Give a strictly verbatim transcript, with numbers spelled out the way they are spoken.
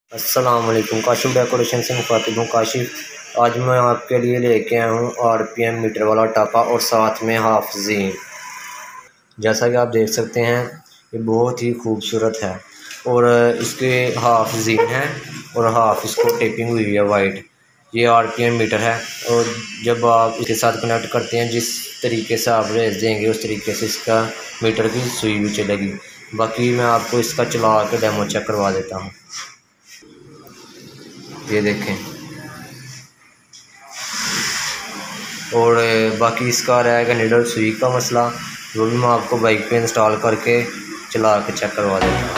अस्सलामुअलैकुम काशिफ डेकोरेशन से मुखातिब हूँ काशिफ। आज मैं आपके लिए लेके आया हूँ आरपीएम मीटर वाला टापा और साथ में हाफ ज़ीन। जैसा कि आप देख सकते हैं ये बहुत ही खूबसूरत है और इसके हाफ ज़ीन है और हाफ इसको टेपिंग हुई है वाइट। ये आरपीएम मीटर है और जब आप इसके साथ कनेक्ट करते हैं जिस तरीके से आप रेस देंगे उस तरीके से इसका मीटर की सुई भी चलेगी। बाकी मैं आपको इसका चला के डेमो चेक करवा देता हूँ। ये देखें और बाकी इसका रहेगा नीडल सुई का मसला, वो भी मैं आपको बाइक पे इंस्टॉल करके चला के चेक करवा देता हूँ।